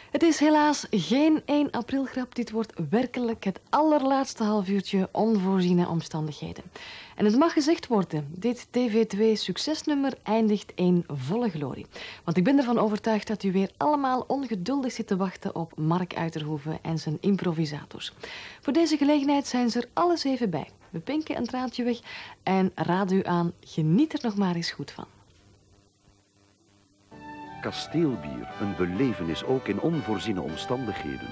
Het is helaas geen 1 aprilgrap. Dit wordt werkelijk het allerlaatste halfuurtje onvoorziene omstandigheden. En het mag gezegd worden, dit TV2-succesnummer eindigt in volle glorie. Want ik ben ervan overtuigd dat u weer allemaal ongeduldig zit te wachten op Mark Uiterhoeven en zijn improvisators. Voor deze gelegenheid zijn ze er alle 7 bij. We pinken een traantje weg en raden u aan, geniet er nog maar eens goed van. Kasteelbier, een belevenis ook in onvoorziene omstandigheden.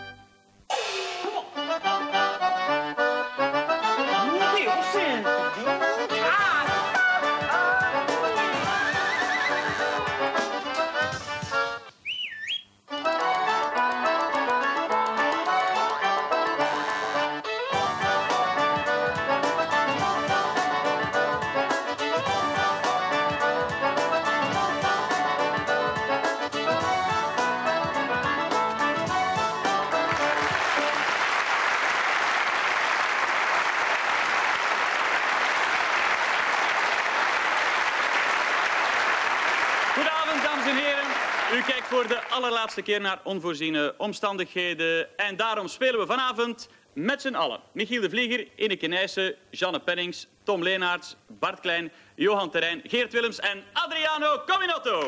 U kijkt voor de allerlaatste keer naar onvoorziene omstandigheden. En daarom spelen we vanavond met z'n allen. Michiel de Vlieger, Ineke Nijssen, Jeanne Pennings, Tom Leenaerts, Bart Klein, Johan Terrein, Geert Willems en Adriano Cominotto.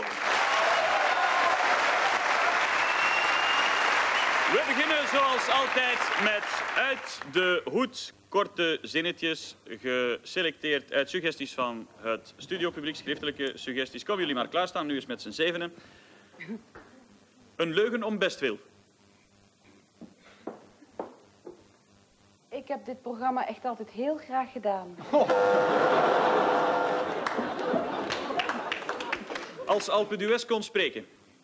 We beginnen zoals altijd met uit de hoed korte zinnetjes, geselecteerd uit suggesties van het studiopubliek, schriftelijke suggesties. Komen jullie maar klaarstaan, nu eens met z'n zevenen. Een leugen om bestwil. Ik heb dit programma echt altijd heel graag gedaan. Oh. Als Alpe d'Huez kon spreken.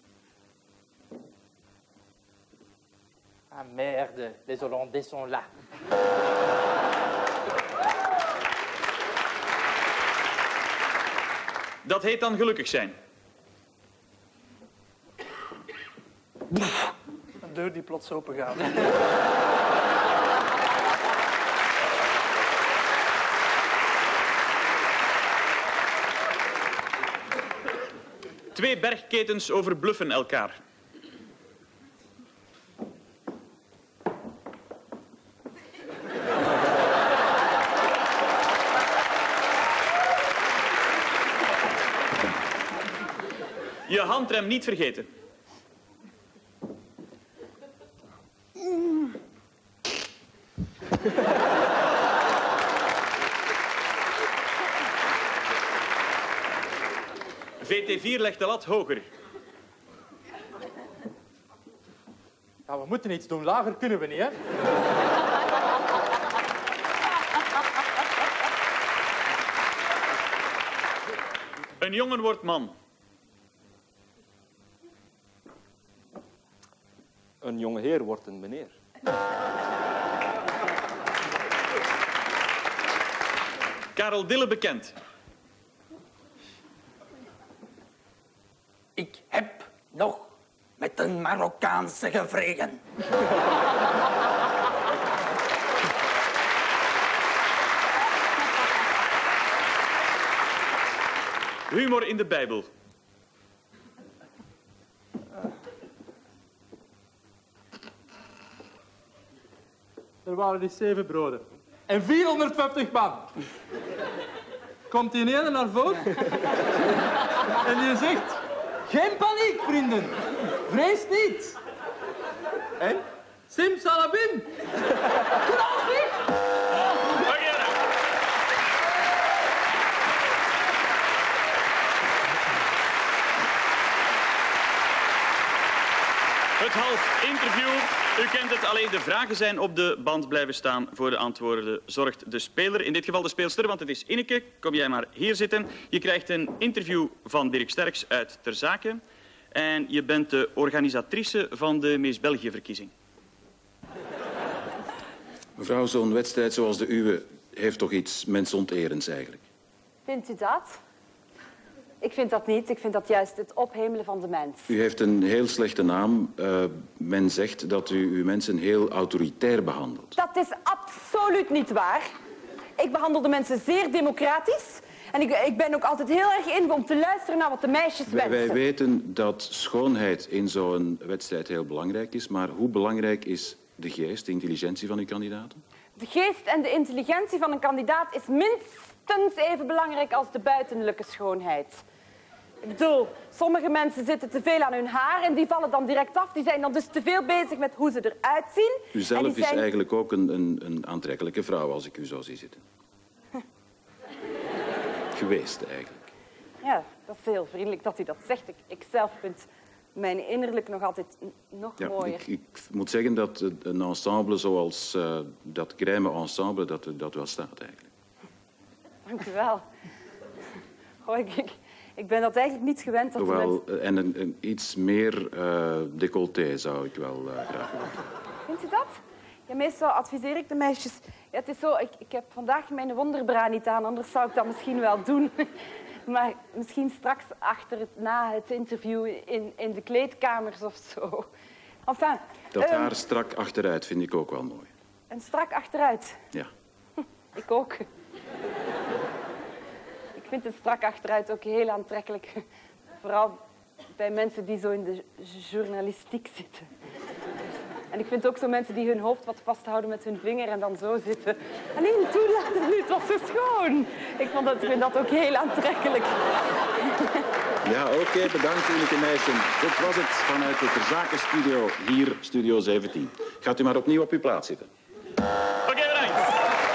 Ah merde, les Hollandais sont là. Dat heet dan gelukkig zijn. Een deur die plots open gaat. Twee bergketens overbluffen elkaar. Je handrem niet vergeten. VT4 legt de lat hoger. Ja, we moeten iets doen. Lager kunnen we niet, hè? Een jongen wordt man. Een jonge heer wordt een meneer. Karel Dille bekend. Ik heb nog met een Marokkaanse gevreden. Humor in de Bijbel. Er waren die 7 broden. En 450 man. Komt die ene naar voren. En die zegt... Geen paniek, vrienden. Vrees niet. En? Simsalabim. Knal niet. Het half interview. U kent het, alleen de vragen zijn op de band blijven staan. Voor de antwoorden zorgt de speler, in dit geval de speelster, want het is Ineke. Kom jij maar hier zitten. Je krijgt een interview van Dirk Sterks uit Ter Zake. En je bent de organisatrice van de Miss België-verkiezing. Mevrouw, zo'n wedstrijd zoals de uwe heeft toch iets mensonterends eigenlijk? Vindt u dat? Ik vind dat niet. Ik vind dat juist het ophemelen van de mens. U heeft een heel slechte naam. Men zegt dat u uw mensen heel autoritair behandelt. Dat is absoluut niet waar. Ik behandel de mensen zeer democratisch. En ik ben ook altijd heel erg in om te luisteren naar wat de meisjes wensen. Wij weten dat schoonheid in zo'n wedstrijd heel belangrijk is, maar hoe belangrijk is de geest, de intelligentie van uw kandidaten? De geest en de intelligentie van een kandidaat is minstens even belangrijk als de buitenlijke schoonheid. Ik bedoel, sommige mensen zitten te veel aan hun haar en die vallen dan direct af. Die zijn dan dus te veel bezig met hoe ze eruit zien. U zelf is eigenlijk ook een aantrekkelijke vrouw als ik u zo zie zitten. Geweest eigenlijk. Ja, dat is heel vriendelijk dat u dat zegt. Ik zelf vind mijn innerlijk nog altijd nog mooier. Ik moet zeggen dat een ensemble zoals dat crème ensemble, dat wel staat eigenlijk. Dank u wel. Goh, ik ben dat eigenlijk niet gewend. Dat Hoewel, en een iets meer décolleté zou ik wel graag willen. Vindt u dat? Ja, meestal adviseer ik de meisjes... Ja, het is zo, ik heb vandaag mijn wonderbra niet aan, anders zou ik dat misschien wel doen. Maar misschien straks na het interview in de kleedkamers of zo. Enfin, dat haar strak achteruit vind ik ook wel mooi. En strak achteruit? Ja. Ik ook. Ik vind het strak achteruit ook heel aantrekkelijk. Vooral bij mensen die zo in de journalistiek zitten. En ik vind ook zo mensen die hun hoofd wat vasthouden met hun vinger en dan zo zitten. Alleen toelaten nu, het was zo schoon. Ik vind dat ook heel aantrekkelijk. Ja, oké, bedankt Ineke Nijssen. Dit was het vanuit de Verzakenstudio, hier Studio 17. Gaat u maar opnieuw op uw plaats zitten. Oké, bedankt.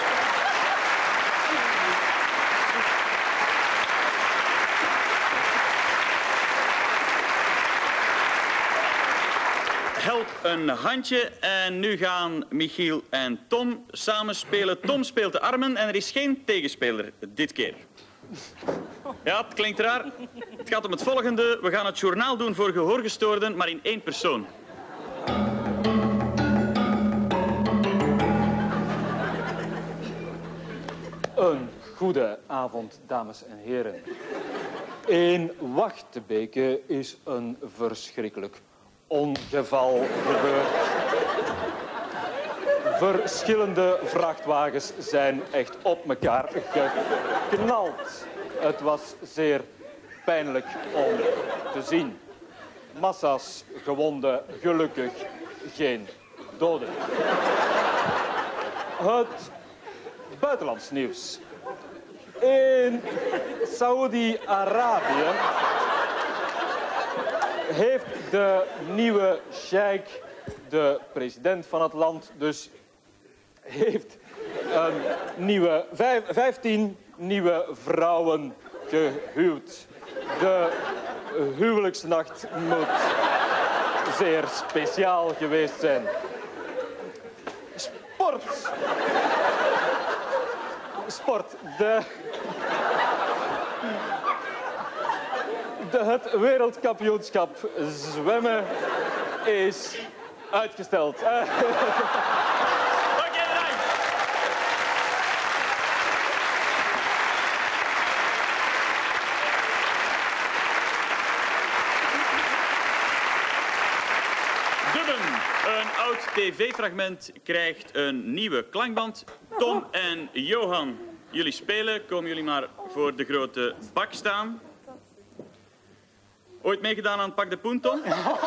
Help een handje. En nu gaan Michiel en Tom samen spelen. Tom speelt de armen en er is geen tegenspeler dit keer. Ja, het klinkt raar. Het gaat om het volgende. We gaan het journaal doen voor gehoorgestoorden, maar in één persoon. Een goede avond, dames en heren. In Wachtebeke is een verschrikkelijk ongeval gebeurd. Verschillende vrachtwagens zijn echt op elkaar geknald. Het was zeer pijnlijk om te zien. Massa's gewonden, gelukkig geen doden. Het buitenlands nieuws. In Saoedi-Arabië heeft de nieuwe sheikh, de president van het land, dus heeft een nieuwe 15 nieuwe vrouwen gehuwd. De huwelijksnacht moet zeer speciaal geweest zijn. Sport. Sport. Het wereldkampioenschap zwemmen is uitgesteld. Een oud tv-fragment krijgt een nieuwe klankband. Tom en Johan, jullie spelen. Komen jullie maar voor de grote bak staan. Ooit meegedaan aan Pak de Poen, Tom?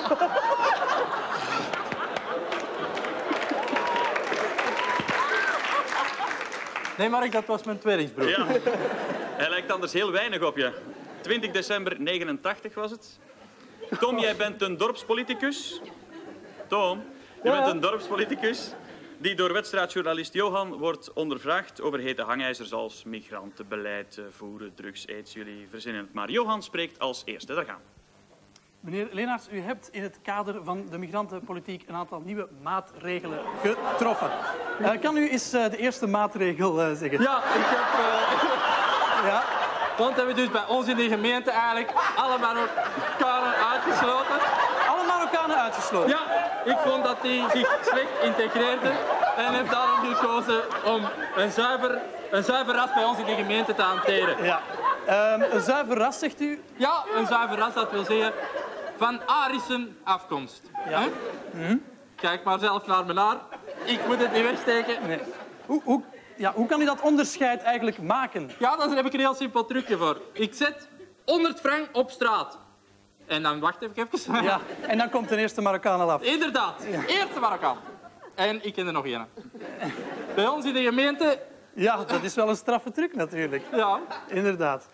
Nee, Mark, dat was mijn tweelingsbroer. Ja. Hij lijkt anders heel weinig op je. 20 december 89 was het. Tom, jij bent een dorpspoliticus. Tom, je bent een dorpspoliticus die door wedstrijdjournalist Johan wordt ondervraagd over hete hangijzers als migrantenbeleid, voeren, drugs, aids. Jullie verzinnen het maar. Johan spreekt als eerste. Daar gaan we. Meneer Leenaerts, u hebt in het kader van de migrantenpolitiek een aantal nieuwe maatregelen getroffen. Kan u eens de eerste maatregel zeggen? Ja, ik heb... Ja, want hebben we dus bij ons in de gemeente eigenlijk alle Marokkanen uitgesloten. Alle Marokkanen uitgesloten? Ja, ik vond dat die zich slecht integreerden en heb daarom gekozen om een zuiver ras bij ons in de gemeente te hanteren. Ja. Een zuiver ras, zegt u? Ja, een zuiver ras, dat wil zeggen van Arische afkomst. Ja. Kijk maar zelf naar me naar. Ik moet het niet wegsteken. Nee. Hoe Ja, hoe kan u dat onderscheid eigenlijk maken? Ja, daar heb ik een heel simpel trucje voor. Ik zet 100 frank op straat. En dan wacht even. Ja, en dan komt de eerste Marokkaan al af. Inderdaad, eerste Marokkaan. En ik ken er nog één. Bij ons in de gemeente... Ja, dat is wel een straffe truc natuurlijk. Ja. Inderdaad.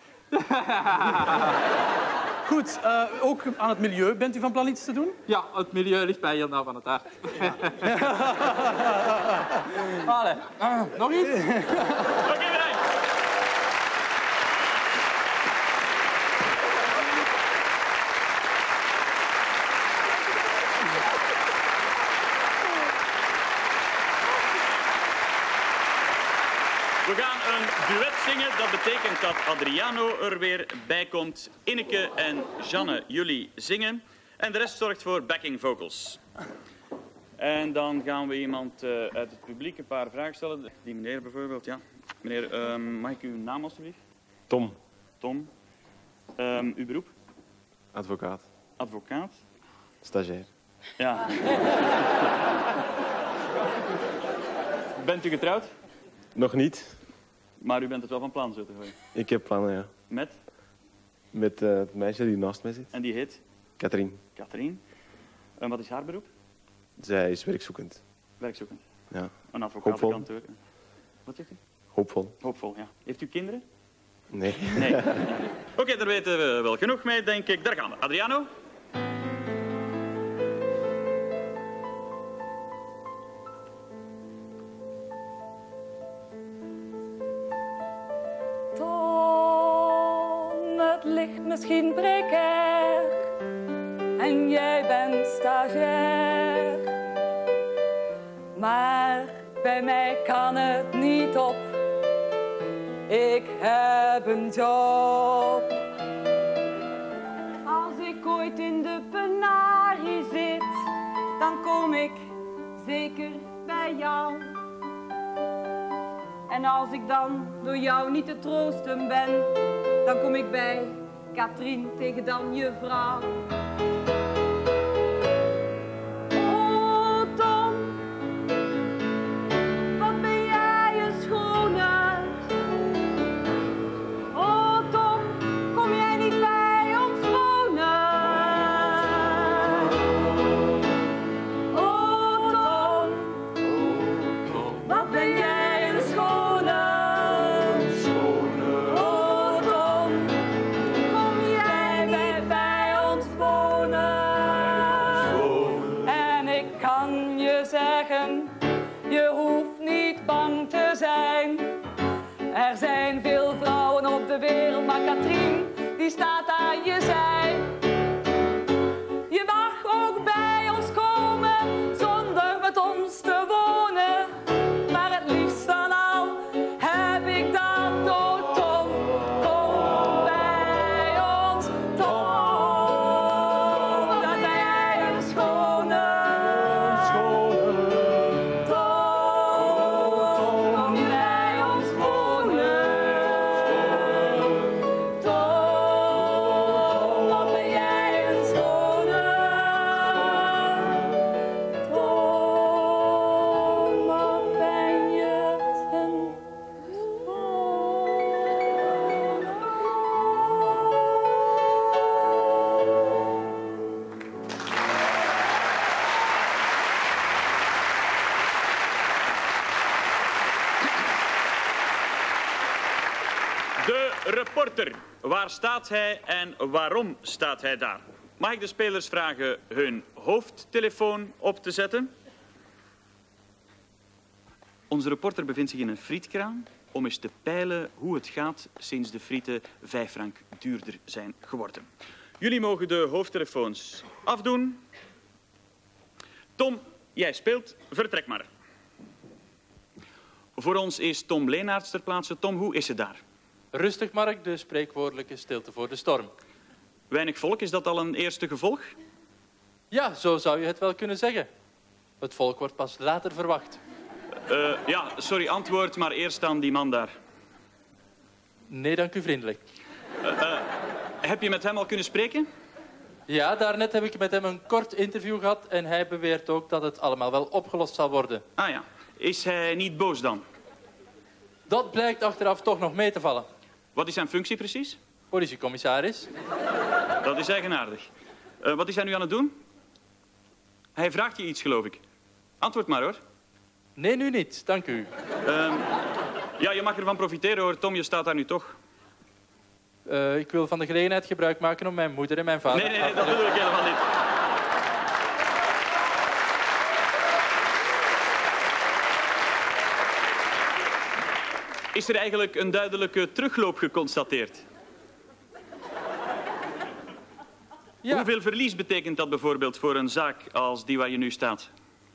Goed, ook aan het milieu. Bent u van plan iets te doen? Ja, het milieu ligt mij heel nauw van het hart. Allee, nog iets? Oké, bedankt. We gaan een duet zingen. Dat betekent dat Adriano er weer bij komt. Ineke en Janne, jullie zingen. En de rest zorgt voor backing vocals. En dan gaan we iemand uit het publiek een paar vragen stellen. Die meneer bijvoorbeeld, ja. Meneer, mag ik uw naam alstublieft? Tom. Tom. Uw beroep? Advocaat. Advocaat. Stagiair. Ja. Bent u getrouwd? Nog niet. Maar u bent het wel van plan, zo te horen. Ik heb plannen, ja. Met? Met het meisje die naast mij zit. En die heet? Katrien. Katrien. En wat is haar beroep? Zij is werkzoekend. Werkzoekend. Ja. Een advocatenkantoor. Wat zegt u? Hoopvol. Hoopvol, ja. Heeft u kinderen? Nee. Nee. Oké, daar weten we wel genoeg mee, denk ik. Daar gaan we. Adriano? Tom, het ligt misschien precair en jij bent stagiair. Maar bij mij kan het niet op. Ik heb een job. Als ik ooit in de penarie zit, dan kom ik zeker bij jou. En als ik dan door jou niet te troosten ben, dan kom ik bij Katrien tegen dan je vrouw. Oh Tom, wat ben jij een schone. Oh Tom, kom jij niet bij ons wonen? Oh Tom, wat ben jij een schone. Oh Tom, kom jij bij ons wonen? En ik kan je zeggen, je hoeft niet bang te zijn. Er zijn veel vrouwen op de wereld, maar Katrien, die staat aan je zij. Je mag ook bij ons komen, zonder met ons te wonen. Maar het liefst van al heb ik dat, oh Tom, kom bij ons, Tom. Dat ben jij een schone. Tom, kom bij ons wonen. Tom, wat ben jij een schone. Tom, wat ben je een De reporter. Waar staat hij en waarom staat hij daar? Mag ik de spelers vragen hun hoofdtelefoon op te zetten? Onze reporter bevindt zich in een frietkraam om eens te peilen hoe het gaat sinds de frieten 5 frank duurder zijn geworden. Jullie mogen de hoofdtelefoons afdoen. Tom, jij speelt. Vertrek maar. Voor ons is Tom Leenaerts ter plaatse. Tom, hoe is het daar? Rustig, Mark, de spreekwoordelijke stilte voor de storm. Weinig volk, is dat al een eerste gevolg? Ja, zo zou je het wel kunnen zeggen. Het volk wordt pas later verwacht. Ja, sorry, antwoord maar eerst aan die man daar. Nee, dank u vriendelijk. Heb je met hem al kunnen spreken? Ja, daarnet heb ik met hem een kort interview gehad en hij beweert ook dat het allemaal wel opgelost zal worden. Ah ja, is hij niet boos dan? Dat blijkt achteraf toch nog mee te vallen. Wat is zijn functie precies? Politiecommissaris. Dat is eigenaardig. Wat is hij nu aan het doen? Hij vraagt je iets, geloof ik. Antwoord maar, hoor. Nee, nu niet. Dank u. Ja, je mag ervan profiteren, hoor. Tom, je staat daar nu toch. Ik wil van de gelegenheid gebruik maken om mijn moeder en mijn vader... Nee, dat bedoel ik helemaal niet. Is er eigenlijk een duidelijke terugloop geconstateerd? Ja. Hoeveel verlies betekent dat bijvoorbeeld voor een zaak als die waar je nu staat?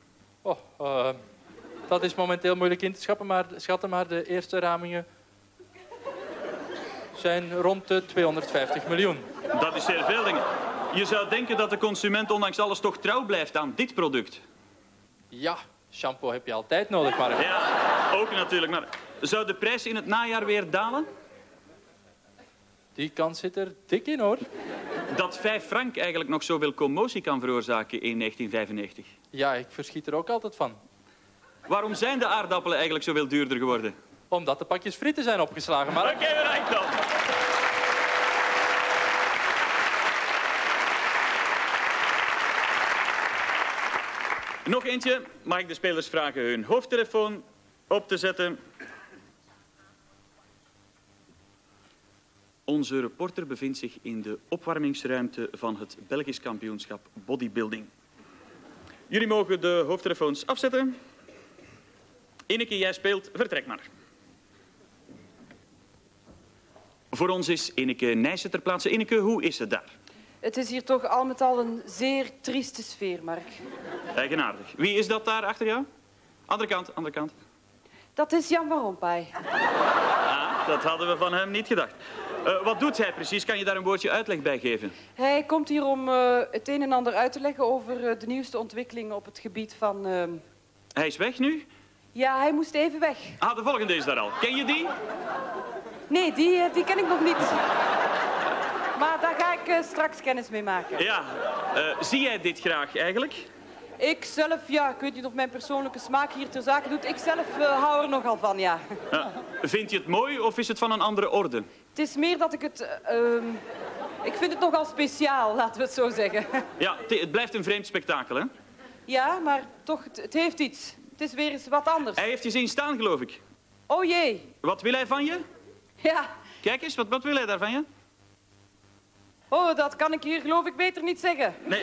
Dat is momenteel moeilijk in te schatten, maar de eerste ramingen zijn rond de 250 miljoen. Dat is zeer veel, denk ik. Je zou denken dat de consument ondanks alles toch trouw blijft aan dit product. Ja, shampoo heb je altijd nodig, maar... Ja, ook natuurlijk, maar zou de prijs in het najaar weer dalen? Die kans zit er dik in, hoor. Dat 5 frank eigenlijk nog zoveel commotie kan veroorzaken in 1995. Ja, ik verschiet er ook altijd van. Waarom zijn de aardappelen eigenlijk zoveel duurder geworden? Omdat de pakjes frieten zijn opgeslagen, maar... Oké, bedankt dan. Nog eentje. Mag ik de spelers vragen hun hoofdtelefoon op te zetten? Onze reporter bevindt zich in de opwarmingsruimte van het Belgisch kampioenschap bodybuilding. Jullie mogen de hoofdtelefoons afzetten. Ineke, jij speelt. Vertrek maar. Voor ons is Ineke Nijssen ter plaatse. Ineke, hoe is het daar? Het is hier toch al met al een zeer trieste sfeer, Mark. Eigenaardig. Wie is dat daar achter jou? Andere kant, andere kant. Dat is Jan van Rompuy. Ah, dat hadden we van hem niet gedacht. Wat doet hij precies? Kan je daar een woordje uitleg bij geven? Hij komt hier om het een en ander uit te leggen over de nieuwste ontwikkelingen op het gebied van... Hij is weg nu? Ja, hij moest even weg. Ah, de volgende is daar al. Ken je die? Nee, die ken ik nog niet. Maar daar ga ik straks kennis mee maken. Ja. Zie jij dit graag eigenlijk? Ik zelf, ja, ik weet niet of mijn persoonlijke smaak hier ter zake doet. Ik zelf hou er nogal van, ja. Vind je het mooi of is het van een andere orde? Het is meer dat ik het... ik vind het nogal speciaal, laten we het zo zeggen. Ja, het blijft een vreemd spektakel, hè? Ja, maar toch, het heeft iets. Het is weer eens wat anders. Hij heeft je zien staan, geloof ik. Oh jee. Wat wil hij van je? Ja. Kijk eens, wat wil hij daar van je? Oh, dat kan ik hier geloof ik beter niet zeggen. Nee,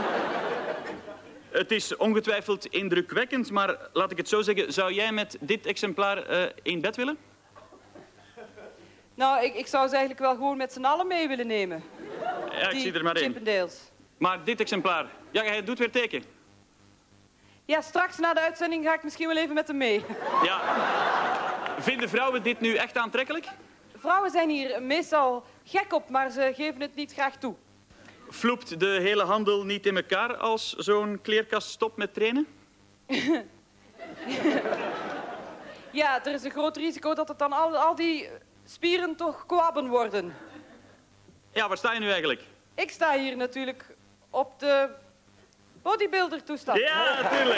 het is ongetwijfeld indrukwekkend, maar laat ik het zo zeggen. Zou jij met dit exemplaar in bed willen? Nou, ik zou ze eigenlijk wel gewoon met z'n allen mee willen nemen. Ja, ik zie er maar één. Chippendales. Maar dit exemplaar, ja, hij doet weer teken. Ja, straks na de uitzending ga ik misschien wel even met hem mee. Ja. Vinden vrouwen dit nu echt aantrekkelijk? Vrouwen zijn hier meestal gek op, maar ze geven het niet graag toe. Vloept de hele handel niet in elkaar als zo'n kleerkast stopt met trainen? Ja, er is een groot risico dat het dan al die spieren toch kwabben worden. Ja, waar sta je nu eigenlijk? Ik sta hier natuurlijk op de bodybuilder-toestand. Ja, natuurlijk.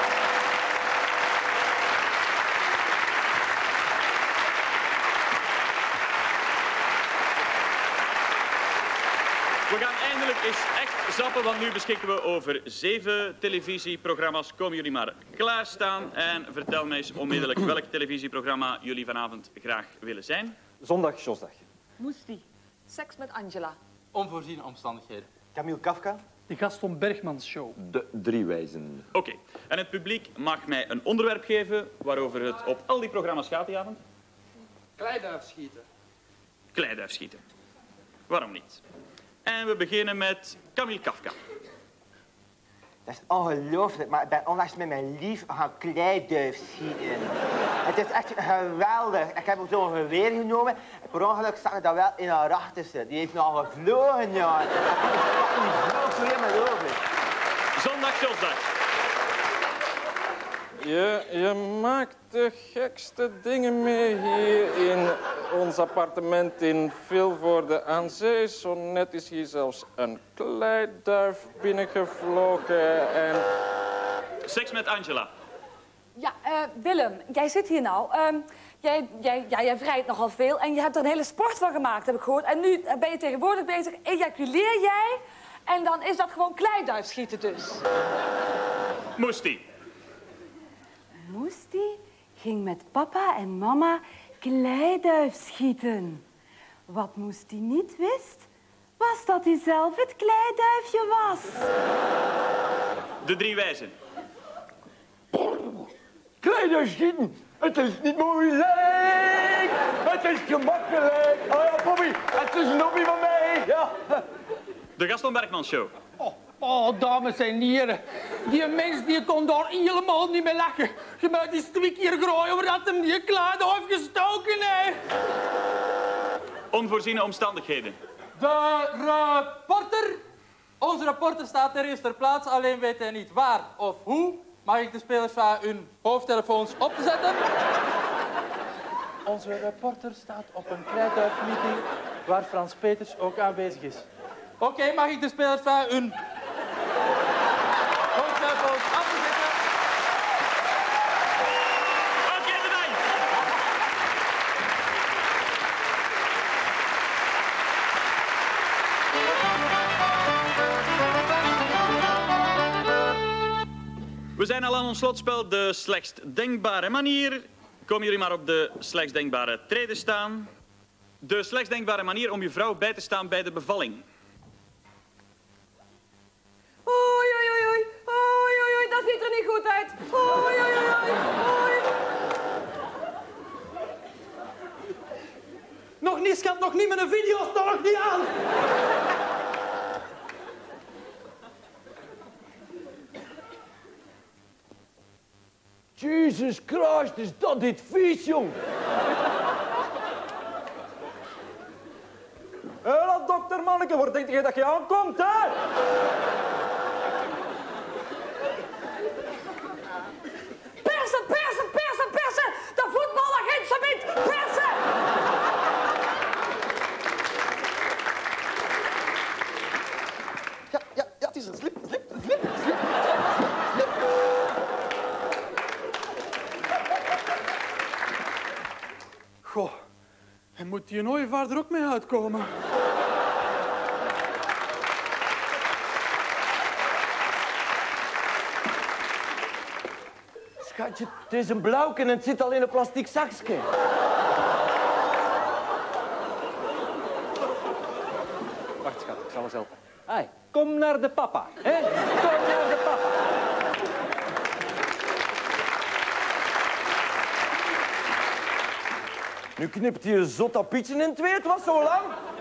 We gaan eindelijk eens echt zappen, want nu beschikken we over 7 televisieprogramma's. Komen jullie maar klaarstaan en vertel mij eens onmiddellijk welk televisieprogramma jullie vanavond graag willen zijn. Zondag, Josdag. Moestie. Seks met Angela. Onvoorziene omstandigheden. Camille Kafka. De Gaston Bergmans Show. De Drie Wijzen. Oké. En het publiek mag mij een onderwerp geven waarover het op al die programma's gaat die avond. Kleiduif schieten. Kleiduif schieten. Waarom niet? En we beginnen met Camille Kafka. Dat is ongelooflijk, maar ik ben onlangs met mijn lief gaan kleiduif schieten. Het is echt geweldig. Ik heb ook zo'n geweer genomen. Per ongeluk zat er dat wel in haar rug tussen. Die heeft nog gevlogen, ja. Die vloog zo helemaal over. Zondag, Josdag. Je maakt de gekste dingen mee hier in ons appartement in Vilvoorde aan Zee. Zo net is hier zelfs een kleiduif binnengevlogen en... Seks met Angela. Ja, Willem, jij zit hier nou. Jij vrijt nogal veel en je hebt er een hele sport van gemaakt, heb ik gehoord. En nu ben je tegenwoordig bezig, ejaculeer jij en dan is dat gewoon kleiduifschieten dus. Moestie. Moestie ging met papa en mama kleiduifschieten. Wat Moestie niet wist, was dat hij zelf het kleiduifje was. De drie wijzen. Kleiduifschieten, het is niet moeilijk, het is gemakkelijk. Oh ja, Bobby, het is een hobby van mij, ja. De Gaston Bergman Show. Oh, dames en heren. Die mens die kon daar helemaal niet meer lachen. Je moet eens 2 keer grooien over dat hem die kleiduif gestoken heeft. Onvoorziene omstandigheden. De reporter. Onze reporter staat er eerste plaats, alleen weet hij niet waar of hoe. Mag ik de spelers vragen hun hoofdtelefoons op te zetten? Onze reporter staat op een kleiduifmeeting waar Frans Peters ook aanwezig is. Oké, mag ik de spelers vragen hun hoofdtelefoons op te zetten? Oké, bedankt. We zijn al aan ons slotspel, de slechtst denkbare manier. Komen jullie maar op de slechtst denkbare trede staan. De slechtst denkbare manier om je vrouw bij te staan bij de bevalling. Oei, oei, oei, oei. Oei, oei, oei, dat ziet er niet goed uit. Oei, oei, oei, oei. Nog niet, schat, nog niet met een video, sta nog niet aan. Jesus Christ, is dat dit vies, jong? Hela, dokter Manneke, waar denk je dat je aankomt, hè? Persen, persen, persen, persen. De voetbalagent Sabit, persen. Ja, het is een slip. Goh, en moet die ooievaar er ook mee uitkomen? Schatje, het is een blauwke en het zit al in een plastic zakje. Wacht, schat, ik zal eens helpen. Hey, kom naar de papa, hè? Kom naar de papa. Nu knipt hij een zot dat pietje in twee, het was zo lang.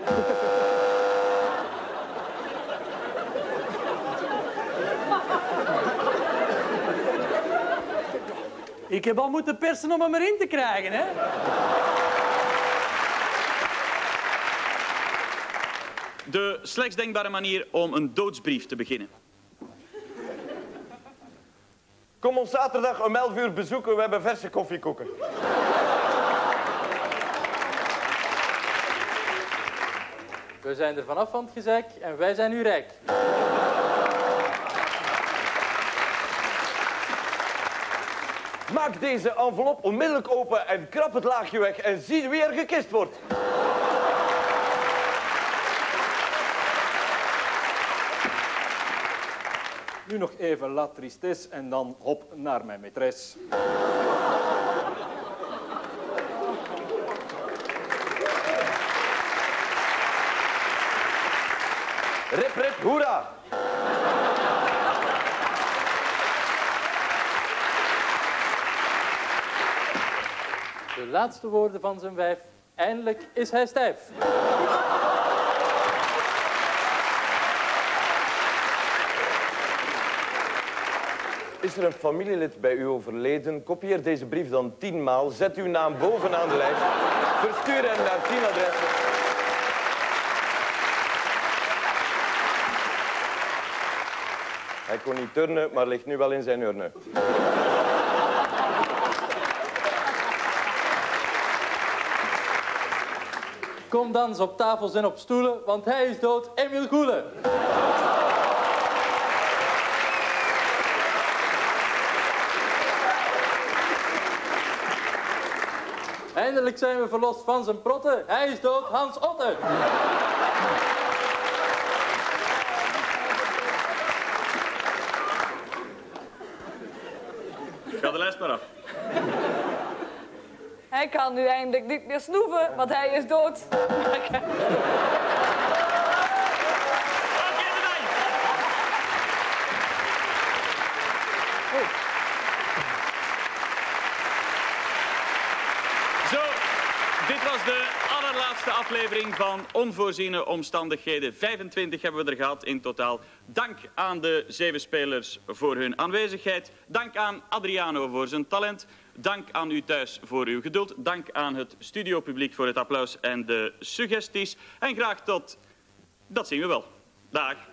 Ik heb al moeten persen om hem erin te krijgen, hè? De slechtst denkbare manier om een doodsbrief te beginnen. Kom ons zaterdag om 11 uur bezoeken, we hebben verse koffiekoeken. We zijn er vanaf van het gezeik en wij zijn nu rijk. Maak deze envelop onmiddellijk open en krap het laagje weg en zie wie er gekist wordt. Nu nog even la tristesse en dan hop naar mijn maîtresse. Rip, rip, hoera! De laatste woorden van zijn wijf. Eindelijk is hij stijf. Is er een familielid bij u overleden? Kopieer deze brief dan 10 maal. Zet uw naam bovenaan de lijst. Verstuur hem naar 10 adressen. Hij kon niet turnen, maar ligt nu wel in zijn urne. Kom dans op tafels en op stoelen, want hij is dood, Emile Goelen. Eindelijk zijn we verlost van zijn protten. Hij is dood, Hans Otte. Ga de lijst maar af. Hij kan nu eindelijk niet meer snoeven, want hij is dood. Zo, dit was de allerlaatste aflevering van Onvoorziene Omstandigheden. 25 hebben we er gehad in totaal. Dank aan de 7 spelers voor hun aanwezigheid. Dank aan Adriano voor zijn talent. Dank aan u thuis voor uw geduld. Dank aan het studiopubliek voor het applaus en de suggesties. En graag tot... Dat zien we wel. Dag.